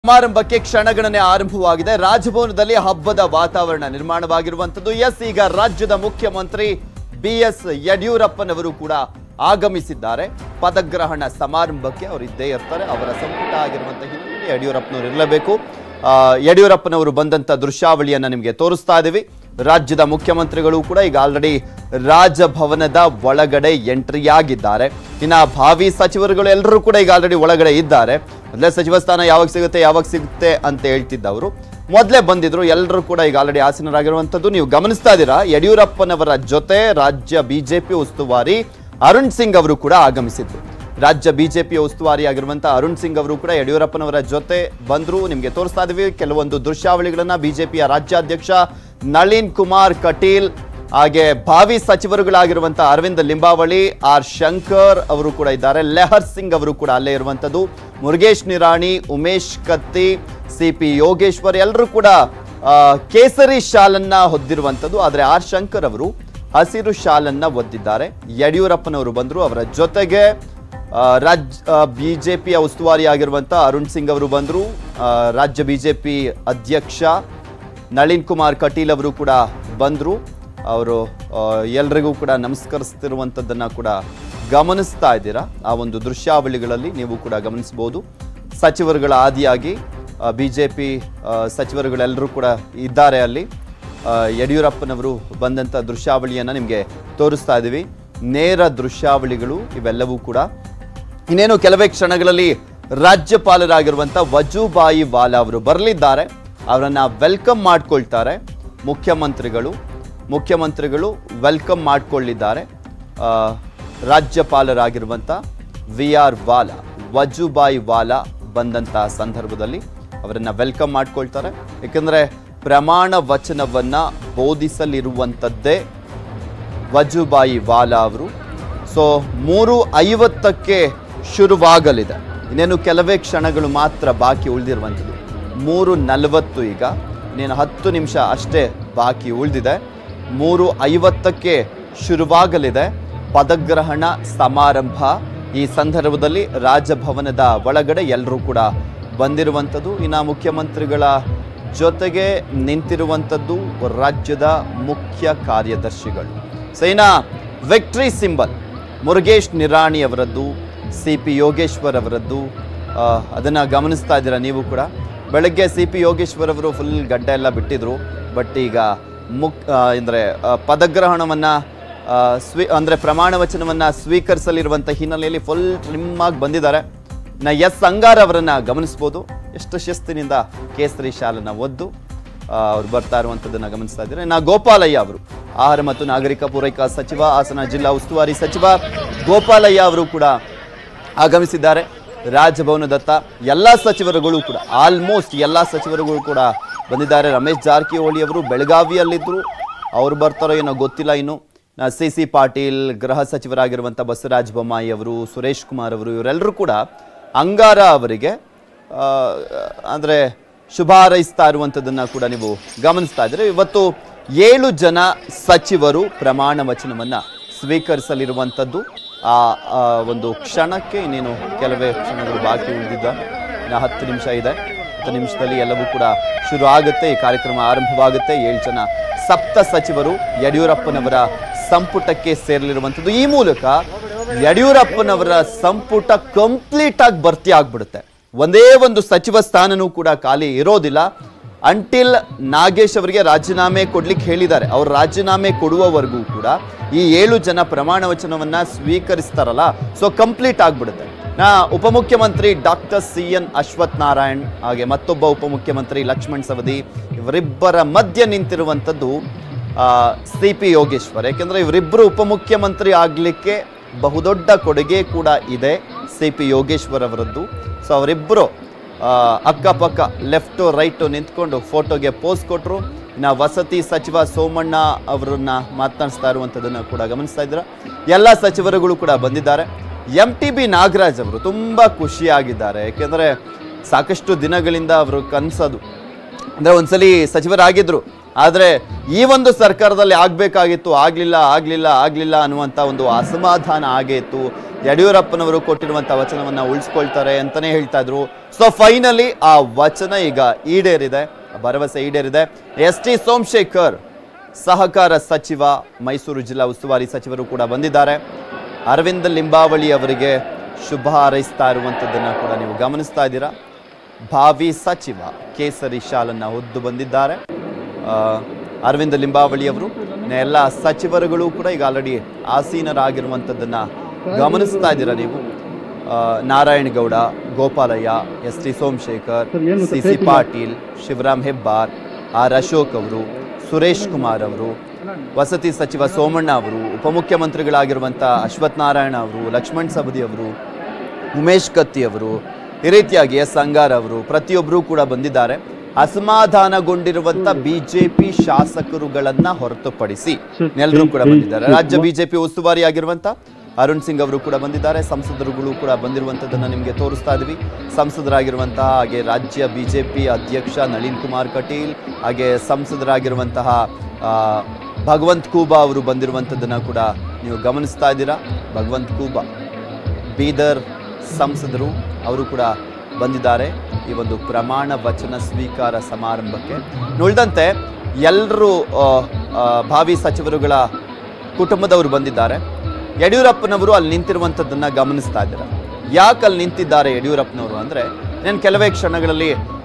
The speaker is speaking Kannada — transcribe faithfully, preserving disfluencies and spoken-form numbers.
ಸಮಾರಂಭಕ್ಕೆ ಕ್ಷಣಗಣನೆ ಆರಂಭವಾಗಿದೆ. ರಾಜಭವನದಲ್ಲಿ ಹಬ್ಬದ ವಾತಾವರಣ ನಿರ್ಮಾಣವಾಗಿರುವಂತದ್ದು. ಎಸ್, ಈಗ ರಾಜ್ಯದ ಮುಖ್ಯಮಂತ್ರಿ ಬಿ ಎಸ್ ಯಡಿಯೂರಪ್ಪನವರು ಕೂಡ ಆಗಮಿಸಿದ್ದಾರೆ. ಪದಗ್ರಹಣ ಸಮಾರಂಭಕ್ಕೆ ಅವರು ಇದ್ದೇ ಇರ್ತಾರೆ. ಅವರ ಸಂಪುಟ ಆಗಿರುವಂತಹ ಹಿನ್ನೆಲೆಯಲ್ಲಿ ಯಡಿಯೂರಪ್ಪನವರು ಇರಲೇಬೇಕು. ಯಡಿಯೂರಪ್ಪನವರು ಬಂದಂತ ದೃಶ್ಯಾವಳಿಯನ್ನ ನಿಮಗೆ ತೋರಿಸ್ತಾ ಇದ್ದೀವಿ. ರಾಜ್ಯದ ಮುಖ್ಯಮಂತ್ರಿಗಳು ಕೂಡ ಈಗ ಆಲ್ರೆಡಿ ರಾಜಭವನದ ಒಳಗಡೆ ಎಂಟ್ರಿ ಆಗಿದ್ದಾರೆ. ಇನ್ನ ಭಾವಿ ಸಚಿವರುಗಳು ಎಲ್ಲರೂ ಕೂಡ ಈಗ ಆಲ್ರೆಡಿ ಒಳಗಡೆ ಇದ್ದಾರೆ. ಮೊದಲೇ ಸಚಿವ ಸ್ಥಾನ ಯಾವಾಗ ಸಿಗುತ್ತೆ ಯಾವಾಗ ಸಿಗುತ್ತೆ ಅಂತ ಹೇಳ್ತಿದ್ದವರು ಮೊದಲೇ ಬಂದಿದ್ರು. ಎಲ್ಲರೂ ಕೂಡ ಈಗ ಆಲ್ರೆಡಿ ಆಸೀನರಾಗಿರುವಂತದ್ದು ನೀವು ಗಮನಿಸ್ತಾ ಇದ್ದೀರಾ. ಯಡಿಯೂರಪ್ಪನವರ ಜೊತೆ ರಾಜ್ಯ ಬಿಜೆಪಿ ಉಸ್ತುವಾರಿ ಅರುಣ್ ಸಿಂಗ್ ಅವರು ಕೂಡ ಆಗಮಿಸಿದ್ರು. ರಾಜ್ಯ ಬಿಜೆಪಿ ಉಸ್ತುವಾರಿ ಆಗಿರುವಂತಹ ಅರುಣ್ ಸಿಂಗ್ ಅವರು ಕೂಡ ಯಡಿಯೂರಪ್ಪನವರ ಜೊತೆ ಬಂದ್ರು. ನಿಮಗೆ ತೋರಿಸ್ತಾ ಇದೀವಿ ಕೆಲವೊಂದು ದೃಶ್ಯಾವಳಿಗಳನ್ನ. ಬಿಜೆಪಿಯ ರಾಜ್ಯಾಧ್ಯಕ್ಷ ನಳಿನ್ ಕುಮಾರ್ ಕಟೀಲ್, ಹಾಗೆ ಭಾವಿ ಸಚಿವರುಗಳಾಗಿರುವಂತಹ ಅರವಿಂದ್ ಲಿಂಬಾವಳಿ, ಆರ್ ಶಂಕರ್ ಅವರು ಕೂಡ ಇದ್ದಾರೆ. ಲೆಹರ್ ಸಿಂಗ್ ಅವರು ಕೂಡ ಅಲ್ಲೇ ಇರುವಂತದ್ದು. ಮುರುಗೇಶ್ ನಿರಾಣಿ, ಉಮೇಶ್ ಕತ್ತಿ, ಸಿ ಪಿ ಯೋಗೇಶ್ವರ್ ಎಲ್ಲರೂ ಕೂಡ ಕೇಸರಿ ಶಾಲನ್ನ ಹೊದ್ದಿರುವಂತದ್ದು. ಆದ್ರೆ ಆರ್ ಶಂಕರ್ ಅವರು ಹಸಿರು ಶಾಲನ್ನ ಒದ್ದಿದ್ದಾರೆ. ಯಡಿಯೂರಪ್ಪನವರು ಬಂದ್ರು. ಅವರ ಜೊತೆಗೆ ರಾಜ್ಯ ಬಿಜೆಪಿಯ ಉಸ್ತುವಾರಿ ಆಗಿರುವಂತಹ ಅರುಣ್ ಸಿಂಗ್ ಅವರು ಬಂದ್ರು. ರಾಜ್ಯ ಬಿಜೆಪಿ ಅಧ್ಯಕ್ಷ ನಳಿನ್ ಕುಮಾರ್ ಕಟೀಲ್ ಅವರು ಕೂಡ ಬಂದ್ರು. ಅವರು ಎಲ್ರಿಗೂ ಕೂಡ ನಮಸ್ಕರಿಸ್ತಿರುವಂಥದ್ದನ್ನು ಕೂಡ ಗಮನಿಸ್ತಾ ಇದ್ದೀರಾ. ಆ ಒಂದು ದೃಶ್ಯಾವಳಿಗಳಲ್ಲಿ ನೀವು ಕೂಡ ಗಮನಿಸಬಹುದು. ಸಚಿವರುಗಳ ಆದಿಯಾಗಿ ಬಿ ಜೆ ಪಿ ಸಚಿವರುಗಳೆಲ್ಲರೂ ಕೂಡ ಇದ್ದಾರೆ ಅಲ್ಲಿ. ಯಡಿಯೂರಪ್ಪನವರು ಬಂದಂಥ ದೃಶ್ಯಾವಳಿಯನ್ನು ನಿಮಗೆ ತೋರಿಸ್ತಾ ಇದ್ದೀವಿ. ನೇರ ದೃಶ್ಯಾವಳಿಗಳು ಇವೆಲ್ಲವೂ ಕೂಡ. ಇನ್ನೇನು ಕೆಲವೇ ಕ್ಷಣಗಳಲ್ಲಿ ರಾಜ್ಯಪಾಲರಾಗಿರುವಂಥ ವಜೂಭಾಯಿ ವಾಲಾ ಅವರು ಬರಲಿದ್ದಾರೆ. ಅವರನ್ನು ವೆಲ್ಕಮ್ ಮಾಡ್ಕೊಳ್ತಾರೆ ಮುಖ್ಯಮಂತ್ರಿಗಳು. ಮುಖ್ಯಮಂತ್ರಿಗಳು ವೆಲ್ಕಮ್ ಮಾಡಿಕೊಳ್ಳಿದ್ದಾರೆ. ರಾಜ್ಯಪಾಲರಾಗಿರುವಂಥ ವಿ ಆರ್ ವಾಲಾ, ವಜೂಭಾಯಿ ವಾಲಾ ಬಂದಂಥ ಸಂದರ್ಭದಲ್ಲಿ ಅವರನ್ನು ವೆಲ್ಕಮ್ ಮಾಡ್ಕೊಳ್ತಾರೆ. ಏಕೆಂದರೆ ಪ್ರಮಾಣ ವಚನವನ್ನ ಬೋಧಿಸಲಿರುವಂಥದ್ದೇ ವಜೂಭಾಯಿ ವಾಲಾ ಅವರು. ಸೊ ಮೂರು ಐವತ್ತಕ್ಕೆ ಶುರುವಾಗಲಿದೆ. ಇನ್ನೇನು ಕೆಲವೇ ಕ್ಷಣಗಳು ಮಾತ್ರ ಬಾಕಿ ಉಳಿದಿರುವಂಥದ್ದು. ಮೂರು ನಲವತ್ತು ಈಗ ಇನ್ನೇನು ಹತ್ತು ನಿಮಿಷ ಅಷ್ಟೇ ಬಾಕಿ ಉಳಿದಿದೆ. ಮೂರು ಐವತ್ತಕ್ಕೆ ಶುರುವಾಗಲಿದೆ ಪದಗ್ರಹಣ ಸಮಾರಂಭ. ಈ ಸಂದರ್ಭದಲ್ಲಿ ರಾಜಭವನದ ಒಳಗಡೆ ಎಲ್ಲರೂ ಕೂಡ ಬಂದಿರುವಂಥದ್ದು. ಇನ್ನು ಮುಖ್ಯಮಂತ್ರಿಗಳ ಜೊತೆಗೆ ನಿಂತಿರುವಂಥದ್ದು ರಾಜ್ಯದ ಮುಖ್ಯ ಕಾರ್ಯದರ್ಶಿಗಳು. ಸೊ ಇನ್ನು ವಿಕ್ಟ್ರಿ ಸಿಂಬಲ್ ಮುರುಗೇಶ್ ನಿರಾಣಿ ಅವರದ್ದು, ಸಿ ಪಿ ಯೋಗೇಶ್ವರ್ ಅವರದ್ದು, ಅದನ್ನು ಗಮನಿಸ್ತಾ ಇದ್ದೀರಾ ನೀವು ಕೂಡ. ಬೆಳಗ್ಗೆ ಸಿ ಪಿ ಯೋಗೇಶ್ವರ್ ಅವರು ಫುಲ್ ಗಡ್ಡ ಎಲ್ಲ ಬಿಟ್ಟಿದ್ರು. ಬಟ್ ಈಗ ಮುಕ್ ಅಂದರೆ ಪದಗ್ರಹಣವನ್ನು ಸ್ವೀ ಅಂದರೆ ಪ್ರಮಾಣ ವಚನವನ್ನು ಸ್ವೀಕರಿಸಲಿರುವಂಥ ಹಿನ್ನೆಲೆಯಲ್ಲಿ ಫುಲ್ ಟ್ರಿಮ್ ಆಗಿ ಬಂದಿದ್ದಾರೆ. ನಾ ಎಸ್ ಅಂಗಾರ ಅವರನ್ನು ಗಮನಿಸ್ಬೋದು. ಎಷ್ಟು ಶಿಸ್ತಿನಿಂದ ಕೇಸರಿ ಶಾಲನ್ನು ಒದ್ದು ಅವ್ರು ಬರ್ತಾ ಇರುವಂಥದ್ದನ್ನು ಗಮನಿಸ್ತಾ ಇದ್ದಾರೆ. ನಾ ಗೋಪಾಲಯ್ಯ ಅವರು ಆಹಾರ ಮತ್ತು ನಾಗರಿಕ ಪೂರೈಕಾ ಸಚಿವ, ಹಾಸನ ಜಿಲ್ಲಾ ಉಸ್ತುವಾರಿ ಸಚಿವ ಗೋಪಾಲಯ್ಯ ಅವರು ಕೂಡ ಆಗಮಿಸಿದ್ದಾರೆ. ರಾಜಭವನದತ್ತ ಎಲ್ಲ ಸಚಿವರುಗಳು ಕೂಡ ಆಲ್ಮೋಸ್ಟ್ ಎಲ್ಲ ಸಚಿವರುಗಳು ಕೂಡ ಬಂದಿದ್ದಾರೆ. ರಮೇಶ್ ಜಾರಕಿಹೊಳಿ ಅವರು ಬೆಳಗಾವಿಯಲ್ಲಿದ್ದರು. ಅವ್ರು ಬರ್ತಾರೋ ಏನೋ ಗೊತ್ತಿಲ್ಲ. ಇನ್ನು ಸಿ ಸಿ ಪಾಟೀಲ್, ಗೃಹ ಸಚಿವರಾಗಿರುವಂಥ ಬಸವರಾಜ ಬೊಮ್ಮಾಯಿ ಅವರು, ಸುರೇಶ್ ಕುಮಾರ್ ಅವರು, ಇವರೆಲ್ಲರೂ ಕೂಡ ಅಂಗಾರ ಅವರಿಗೆ ಅಂದರೆ ಶುಭ ಹಾರೈಸ್ತಾ ಇರುವಂಥದ್ದನ್ನು ಕೂಡ ನೀವು ಗಮನಿಸ್ತಾ ಇದ್ದೀರಿ. ಇವತ್ತು ಏಳು ಜನ ಸಚಿವರು ಪ್ರಮಾಣ ವಚನವನ್ನು ಸ್ವೀಕರಿಸಲಿರುವಂಥದ್ದು. ಆ ಒಂದು ಕ್ಷಣಕ್ಕೆ ಇನ್ನೇನು ಕೆಲವೇ ಕ್ಷಣಗಳು ಬಾಕಿ ಉಳಿದಿದ್ದ. ಇನ್ನು ಹತ್ತು ನಿಮಿಷ ಇದೆ. ಹತ್ತು ನಿಮಿಷದಲ್ಲಿ ಎಲ್ಲವೂ ಕೂಡ ಶುರು ಆಗುತ್ತೆ. ಈ ಕಾರ್ಯಕ್ರಮ ಆರಂಭವಾಗುತ್ತೆ. ಏಳು ಜನ ಸಪ್ತ ಸಚಿವರು ಯಡಿಯೂರಪ್ಪನವರ ಸಂಪುಟಕ್ಕೆ ಸೇರಲಿರುವಂಥದ್ದು. ಈ ಮೂಲಕ ಯಡಿಯೂರಪ್ಪನವರ ಸಂಪುಟ ಕಂಪ್ಲೀಟ್ ಆಗಿ ಭರ್ತಿ ಆಗ್ಬಿಡುತ್ತೆ. ಒಂದೇ ಒಂದು ಸಚಿವ ಸ್ಥಾನನೂ ಕೂಡ ಖಾಲಿ ಇರೋದಿಲ್ಲ. ಅಂಟಿಲ್ ನಾಗೇಶ್ ಅವರಿಗೆ ರಾಜೀನಾಮೆ ಕೊಡ್ಲಿಕ್ಕೆ ಹೇಳಿದ್ದಾರೆ. ಅವರು ರಾಜೀನಾಮೆ ಕೊಡುವವರೆಗೂ ಕೂಡ ಈ ಏಳು ಜನ ಪ್ರಮಾಣ ವಚನವನ್ನ ಸ್ವೀಕರಿಸ್ತಾರಲ್ಲ, ಸೊ ಕಂಪ್ಲೀಟ್ ಆಗ್ಬಿಡುತ್ತೆ. ನಾ ಉಪಮುಖ್ಯಮಂತ್ರಿ doctor C N Ashwath Narayan, ಹಾಗೆ ಮತ್ತೊಬ್ಬ ಉಪಮುಖ್ಯಮಂತ್ರಿ ಲಕ್ಷ್ಮಣ್ ಸವದಿ, ಇವರಿಬ್ಬರ ಮಧ್ಯೆ ನಿಂತಿರುವಂಥದ್ದು ಸಿ ಪಿ ಯೋಗೇಶ್ವರ್. ಯಾಕೆಂದ್ರೆ ಇವರಿಬ್ಬರು ಉಪಮುಖ್ಯಮಂತ್ರಿ ಆಗಲಿಕ್ಕೆ ಬಹುದೊಡ್ಡ ಕೊಡುಗೆ ಕೂಡ ಇದೆ ಸಿ ಪಿ ಯೋಗೇಶ್ವರ್ ಅವರದ್ದು. ಸೊ ಅವರಿಬ್ಬರು ಅಕ್ಕಪಕ್ಕ ಲೆಫ್ಟು ರೈಟು ನಿಂತ್ಕೊಂಡು ಫೋಟೋಗೆ ಪೋಸ್ ಕೊಟ್ಟರು. ಇನ್ನು ವಸತಿ ಸಚಿವ ಸೋಮಣ್ಣ ಅವರನ್ನ ಮಾತನಾಡಿಸ್ತಾ ಇರುವಂಥದ್ದನ್ನು ಕೂಡ ಗಮನಿಸ್ತಾ ಇದ್ದೀರಾ. ಎಲ್ಲ ಸಚಿವರುಗಳು ಕೂಡ ಬಂದಿದ್ದಾರೆ. ಎಂ ಟಿ ಬಿ ನಾಗರಾಜ್ ಅವರು ತುಂಬ ಖುಷಿಯಾಗಿದ್ದಾರೆ. ಯಾಕೆಂದರೆ ಸಾಕಷ್ಟು ದಿನಗಳಿಂದ ಅವರು ಕನಸದು ಅಂದರೆ ಒಂದ್ಸಲಿ ಸಚಿವರಾಗಿದ್ದರು. ಆದರೆ ಈ ಒಂದು ಸರ್ಕಾರದಲ್ಲಿ ಆಗಬೇಕಾಗಿತ್ತು, ಆಗಲಿಲ್ಲ ಆಗಲಿಲ್ಲ ಆಗಲಿಲ್ಲ ಅನ್ನುವಂಥ ಒಂದು ಅಸಮಾಧಾನ ಆಗೇ ಇತ್ತು. ಯಡಿಯೂರಪ್ಪನವರು ಕೊಟ್ಟಿರುವಂಥ ವಚನವನ್ನು ಉಳಿಸ್ಕೊಳ್ತಾರೆ ಅಂತಲೇ ಹೇಳ್ತಾ ಇದ್ರು. ಸೊ ಫೈನಲಿ ಆ ವಚನ ಈಗ ಈಡೇರಿದೆ, ಭರವಸೆ ಈಡೇರಿದೆ. ಎಸ್ ಟಿ ಸೋಮಶೇಖರ್ ಸಹಕಾರ ಸಚಿವ, ಮೈಸೂರು ಜಿಲ್ಲಾ ಉಸ್ತುವಾರಿ ಸಚಿವರು ಕೂಡ ಬಂದಿದ್ದಾರೆ. ಅರವಿಂದ ಲಿಂಬಾವಳಿ ಅವರಿಗೆ ಶುಭ ಹಾರೈಸ್ತಾ ಇರುವಂಥದ್ದನ್ನು ಕೂಡ ನೀವು ಗಮನಿಸ್ತಾ ಇದ್ದೀರಾ. ಭಾವಿ ಸಚಿವ ಕೇಸರಿ ಶಾಲನ್ನು ಹೊದ್ದು ಬಂದಿದ್ದಾರೆ ಅರವಿಂದ ಲಿಂಬಾವಳಿ ಅವರು. ಎಲ್ಲ ಸಚಿವರುಗಳು ಕೂಡ ಈಗ ಆಲ್ರೆಡಿ ಆಸೀನರಾಗಿರುವಂಥದ್ದನ್ನು ಗಮನಿಸ್ತಾ ಇದ್ದೀರಾ ನೀವು. Narayana Gowda, Gopalaiah, S T Somashekar, C C Patil, Shivaram Hebbar, R Ashok ಅವರು, ಸುರೇಶ್ ಕುಮಾರ್ ಅವರು, ವಸತಿ ಸಚಿವ ಸೋಮಣ್ಣ ಅವರು, ಉಪಮುಖ್ಯಮಂತ್ರಿಗಳಾಗಿರುವಂಥ ಅಶ್ವಥ್ ನಾರಾಯಣ ಅವರು, ಲಕ್ಷ್ಮಣ್ ಸವದಿ ಅವರು, ಉಮೇಶ್ ಕತ್ತಿ ಅವರು, ಈ ರೀತಿಯಾಗಿ ಎಸ್ ಅಂಗಾರ್ ಅವರು ಪ್ರತಿಯೊಬ್ಬರೂ ಕೂಡ ಬಂದಿದ್ದಾರೆ. ಅಸಮಾಧಾನಗೊಂಡಿರುವಂಥ ಬಿಜೆಪಿ ಶಾಸಕರುಗಳನ್ನ ಹೊರತುಪಡಿಸಿ ಎಲ್ಲರೂ ಕೂಡ ಬಂದಿದ್ದಾರೆ. ರಾಜ್ಯ ಬಿಜೆಪಿ ಉಸ್ತುವಾರಿ ಆಗಿರುವಂಥ ಅರುಣ್ ಸಿಂಗ್ ಅವರು ಕೂಡ ಬಂದಿದ್ದಾರೆ. ಸಂಸದರುಗಳು ಕೂಡ ಬಂದಿರುವಂಥದ್ದನ್ನು ನಿಮಗೆ ತೋರಿಸ್ತಾ ಇದ್ವಿ. ಸಂಸದರಾಗಿರುವಂತಹ ಹಾಗೆ ರಾಜ್ಯ ಬಿಜೆಪಿ ಅಧ್ಯಕ್ಷ ನಳಿನ್ ಕುಮಾರ್ ಕಟೀಲ್, ಹಾಗೆ ಸಂಸದರಾಗಿರುವಂತಹ ಭಗವಂತ್ ಖೂಬಾ ಅವರು ಬಂದಿರುವಂಥದ್ದನ್ನು ಕೂಡ ನೀವು ಗಮನಿಸ್ತಾ ಇದ್ದೀರಾ. ಭಗವಂತ್ ಖೂಬಾ ಬೀದರ್ ಸಂಸದರು ಅವರು ಕೂಡ ಬಂದಿದ್ದಾರೆ ಈ ಒಂದು ಪ್ರಮಾಣ ವಚನ ಸ್ವೀಕಾರ ಸಮಾರಂಭಕ್ಕೆ. ಉಳಿದಂತೆ ಎಲ್ಲರೂ ಭಾವಿ ಸಚಿವರುಗಳ ಕುಟುಂಬದವರು ಬಂದಿದ್ದಾರೆ. ಯಡಿಯೂರಪ್ಪನವರು ಅಲ್ಲಿ ನಿಂತಿರುವಂಥದ್ದನ್ನು ಗಮನಿಸ್ತಾ ಇದ್ದಾರೆ. ಯಾಕೆ ಅಲ್ಲಿ ನಿಂತಿದ್ದಾರೆ ಯಡಿಯೂರಪ್ಪನವರು ಅಂದರೆ, ನಾನು ಕೆಲವೇ ಕ್ಷಣಗಳಲ್ಲಿ